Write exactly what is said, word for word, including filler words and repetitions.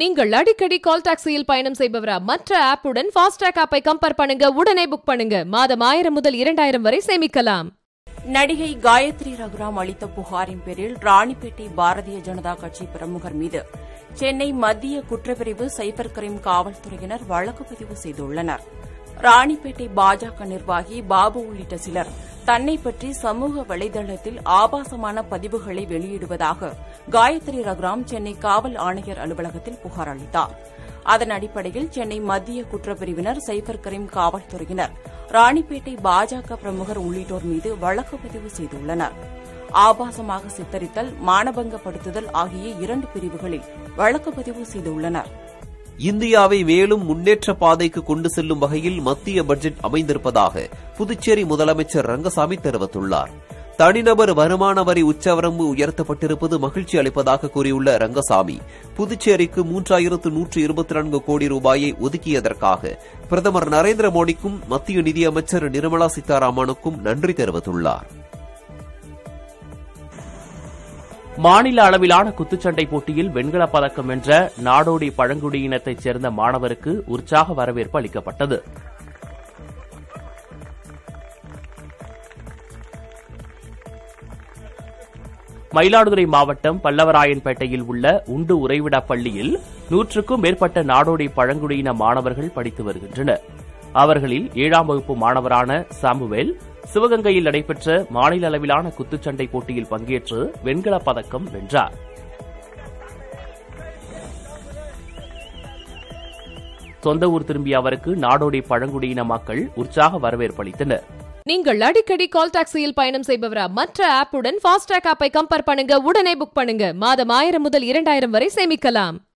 நீங்கள் அடிக்கடி கால் டாக்ஸியில் பயணம் செய்பவரா? மற்ற ஆப்புடன் ஃபாஸ்டாக் ஆப்பை கம்பேர் பண்ணுங்க, உடனே புக் பண்ணுங்க. மாதம் ஆயிரம் முதல் இரண்டாயிரம் வரை சேமிக்கலாம். நடிகை காயத்ரி ரகுராம் அளித்த புகாரின் பேரில் ராணிப்பேட்டை பாரதிய ஜனதா கட்சி பிரமுகர் மீது சென்னை மத்திய குற்றப்பிரிவு சைபர் கிரைம் காவல்துறையினர் வழக்கு பதிவு செய்துள்ளனர். ராணிப்பேட்டை பாஜக நிர்வாகி பாபு உள்ளிட்ட சிலர் தன்னை பற்றி சமூக வலைதளத்தில் ஆபாசமான பதிவுகளை வெளியிடுவதாக காயத்ரி ரகுராம் சென்னை காவல் ஆணையர் அலுவலகத்தில் புகார் அளித்தார். அதன் அடிப்படையில் சென்னை மத்திய குற்றப்பிரிவினர் சைபர் கிரைம் காவல்துறையினர் ராணிப்பேட்டை பாஜக பிரமுகர் உள்ளிட்டோர் மீது வழக்கு பதிவு செய்துள்ளனர். ஆபாசமாக சித்தரித்தல், மானபங்கப்படுத்துதல் ஆகிய இரண்டு பிரிவுகளில் வழக்கு பதிவு செய்துள்ளனர். இந்தியாவை மேலும் முன்னேற்ற பாதைக்கு கொண்டு செல்லும் வகையில் மத்திய பட்ஜெட் அமைந்திருப்பதாக புதுச்சேரி முதலமைச்சர் ரங்கசாமி தெரிவித்துள்ளார். தனிநபர் வருமான வரி உச்சவரம்பு உயர்த்தப்பட்டிருப்பது மகிழ்ச்சி அளிப்பதாக கூறியுள்ள ரங்கசாமி, புதுச்சேரிக்கு மூன்றாயிரத்து நூற்று இருபத்தி நான்கு கோடி ரூபாயை ஒதுக்கியதற்காக பிரதமர் நரேந்திர மோடிக்கும் மத்திய நிதியமைச்சர் நிர்மலா சீதாராமனுக்கும் நன்றி தெரிவித்துள்ளார். மாநில அளவிலான குத்துச்சண்டை போட்டியில் வெண்கலப் பதக்கம் வென்ற நாடோடி பழங்குடியினத்தைச் சேர்ந்த மாணவருக்கு உற்சாக வரவேற்பு அளிக்கப்பட்டது. மயிலாடுதுறை மாவட்டம் பல்லவராயன்பேட்டையில் உள்ள உண்டு உறைவிடா பள்ளியில் நூற்றுக்கும் மேற்பட்ட நாடோடி பழங்குடியின மாணவர்கள் படித்து வருகின்றனர். அவர்களில் ஏழாம் வகுப்பு மாணவரான சாமுவேல் சிவகங்கையில் நடைபெற்ற மாநில அளவிலான குத்துச்சண்டை போட்டியில் பங்கேற்று வெண்கலப் பதக்கம் வென்றார். சொந்த ஊர் திரும்பிய அவருக்கு நாடோடி பழங்குடியின மக்கள் உற்சாக வரவேற்பு அளித்தனர். நீங்கள் அடிக்கடி கால் டாக்ஸியில் பயணம் செய்பவரா? மற்ற ஆப்புடன் ஃபாஸ்டாக் ஆப்பை கம்பேர் பண்ணுங்க, உடனே புக் பண்ணுங்க. மாதம் ஆயிரம் முதல் இரண்டாயிரம் வரை சேமிக்கலாம்.